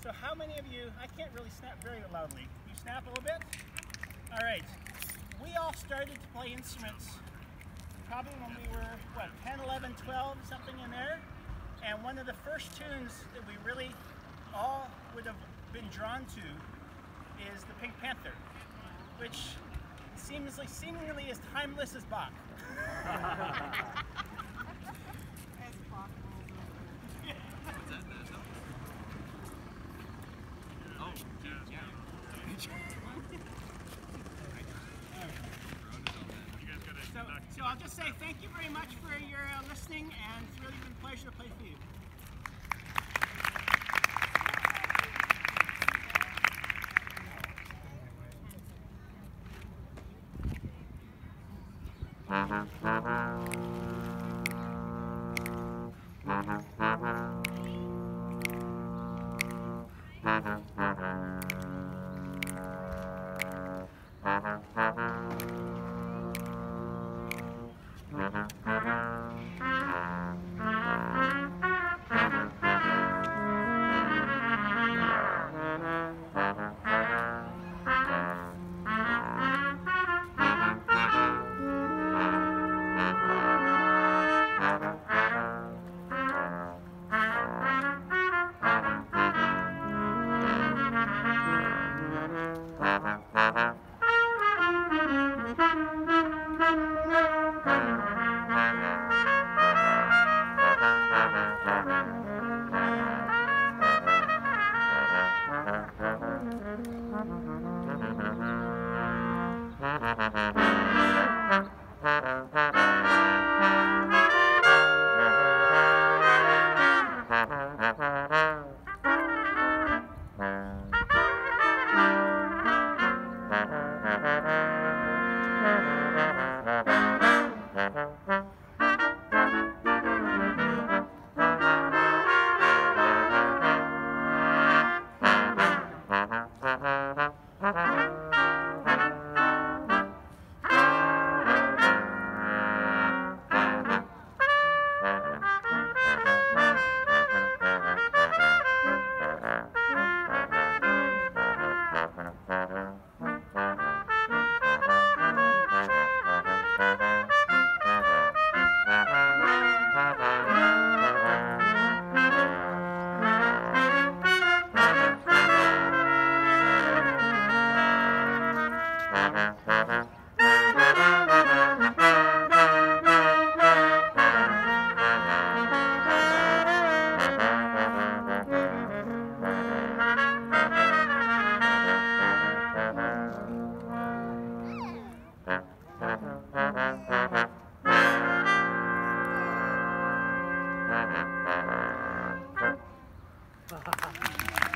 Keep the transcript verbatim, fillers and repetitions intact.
So how many of you, I can't really snap very loudly. You snap a little bit? All right. We all started to play instruments probably when we were, what, ten, eleven, twelve, something in there. And one of the first tunes that we really all would have been drawn to is the Pink Panther, which seemingly, seemingly is timeless as Bach. As Bach rolls over. What's that? Oh, yeah. So, so I'll just say thank you very much for your uh, listening, and it's really been a pleasure to play for you. Ha ha ha.